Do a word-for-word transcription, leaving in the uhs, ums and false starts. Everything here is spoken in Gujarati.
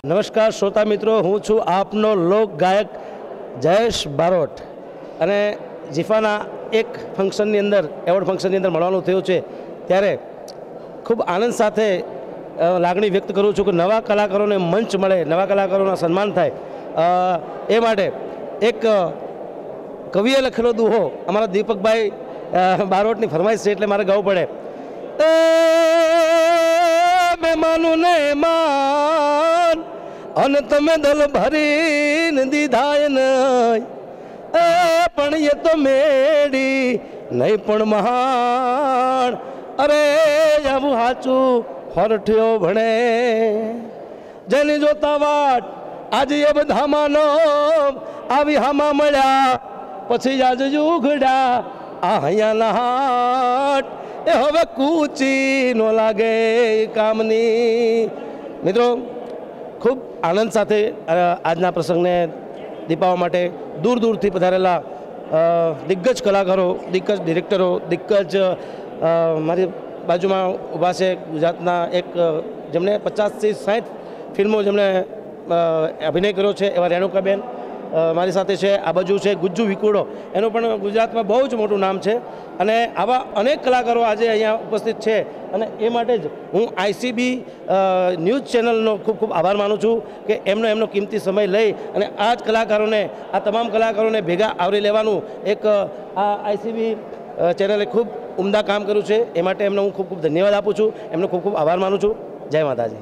નમસ્કાર શ્રોતા મિત્રો, હું છું આપનો લોક ગાયક જયેશ બારોટ અને જીફાના એક ફંક્શનની અંદર એવોર્ડ ફંક્શનની અંદર મળવાનું થયું છે ત્યારે ખૂબ આનંદ સાથે લાગણી વ્યક્ત કરું છું કે નવા કલાકારોને મંચ મળે, નવા કલાકારોના સન્માન થાય, એ માટે એક કવિએ લખેલો દુહો અમારા દીપકભાઈ બારોટની ફરમાઈશ છે એટલે મારે ગાવું પડે. મહેમાનું ને માન અને તમે દલ ભરીને દીધાય નહીં, એ પણ એ તો મેડી નહીં પણ મહાન. અરે આવું સાચું હોરઠ્યો ભણે જેની જોતા વાટ આજે એ બધા માનો આવી હામાં મળ્યા પછી આજ ઉઘડ્યા આ હૈયાના હાટ એ હવે કૂચી નો લાગે કામની. મિત્રો, ખૂબ આનંદ સાથે આજના પ્રસંગને દીપાવવા માટે દૂર દૂરથી પધારેલા દિગ્ગજ કલાકારો, દિગ્ગજ ડિરેક્ટરો, દિગ્ગજ મારી બાજુમાં ઊભા છે ગુજરાતના એક જેમણે પચાસથી સાઠ ફિલ્મો જેમણે અભિનય કર્યો છે એવા રેણુકાબેન મારી સાથે છે. આ બાજુ છે ગુજ્જુ વિકુડો, એનું પણ ગુજરાતમાં બહુ જ મોટું નામ છે અને આવા અનેક કલાકારો આજે અહીંયા ઉપસ્થિત છે અને એ માટે જ હું આઈસીબી ન્યૂઝ ચેનલનો ખૂબ ખૂબ આભાર માનું છું કે એમનો એમનો કિંમતી સમય લઈ અને આ જ કલાકારોને, આ તમામ કલાકારોને ભેગા આવરી લેવાનું એક આ આઈસીબી ચેનલે ખૂબ ઉમદા કામ કર્યું છે. એ માટે એમને હું ખૂબ ખૂબ ધન્યવાદ આપું છું, એમનો ખૂબ ખૂબ આભાર માનું છું. જય માતાજી.